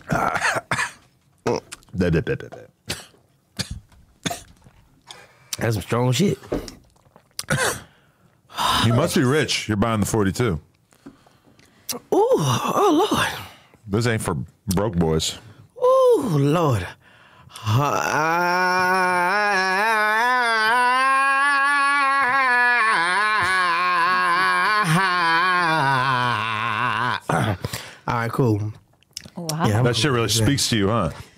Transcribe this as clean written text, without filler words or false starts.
That's some strong shit. You must be rich. You're buying the 42. Ooh, oh Lord. This ain't for broke boys. Ooh, Lord. All right, cool. Wow. Yeah, That shit really speaks to you, huh?